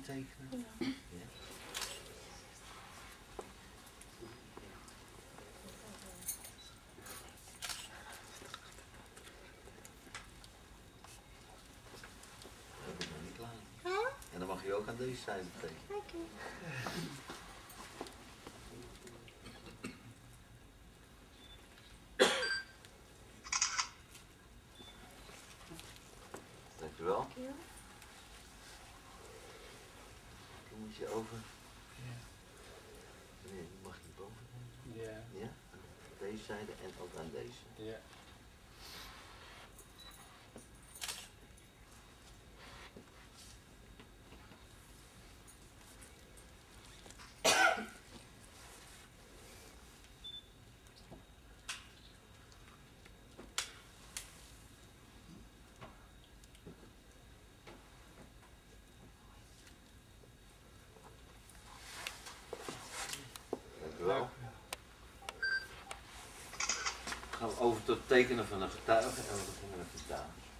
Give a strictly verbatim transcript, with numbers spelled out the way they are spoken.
tekenen? Ja. Ja. Dat is nog niet klaar. Huh? En dan mag je ook aan deze zijde tekenen. Oké. Dankjewel. Ja. Dan moet je over. Ja. Nee, die mag je boven nemen. Ja. Ja? Aan deze zijde en ook aan deze. Ja. Dankjewel. Dan gaan we over tot het tekenen van een getuige en we beginnen met de dames.